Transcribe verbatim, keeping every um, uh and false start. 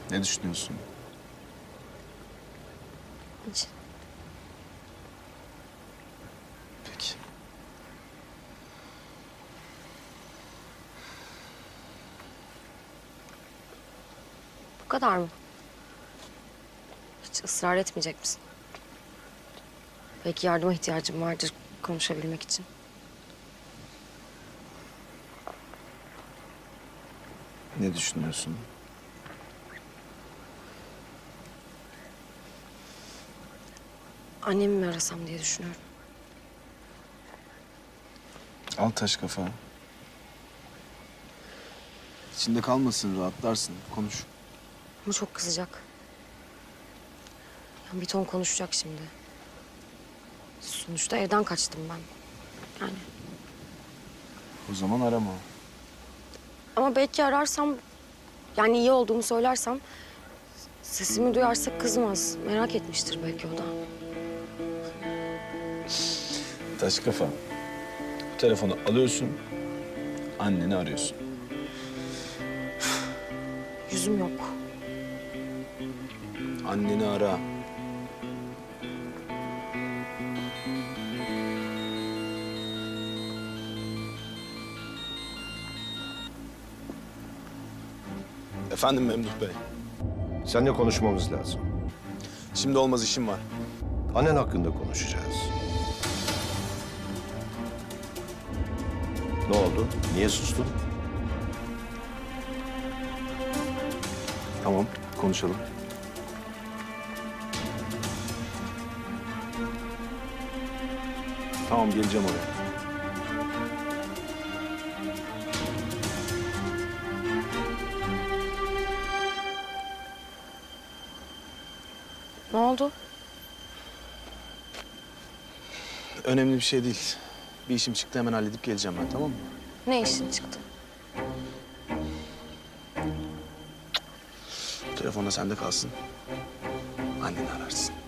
Ne düşünüyorsun? Hiç. Peki. Bu kadar mı? Hiç ısrar etmeyecek misin? Belki yardıma ihtiyacım vardır konuşabilmek için. Ne düşünüyorsun? Annemi mi arasam diye düşünüyorum. Al taş kafa. İçinde kalmasın, rahatlarsın. Konuş. Ama çok kızacak. Yani bir ton konuşacak şimdi. Sonuçta evden kaçtım ben. Yani. O zaman arama. Ama belki ararsam, yani iyi olduğumu söylersem... ...sesimi duyarsa kızmaz. Merak etmiştir belki o da. Taş kafa. Bu telefonu alıyorsun, anneni arıyorsun. Yüzüm yok. Anneni ara. Efendim Memduh Bey. Seninle konuşmamız lazım. Şimdi olmaz, işim var. Annen hakkında konuşacağız. Ne oldu? Niye sustun? Tamam, konuşalım. Tamam, geleceğim oraya. Ne oldu? Önemli bir şey değil. Bir işim çıktı, hemen halledip geleceğim ben, tamam mı? Ne işin çıktı? Telefon da sende kalsın. Anneni ararsın.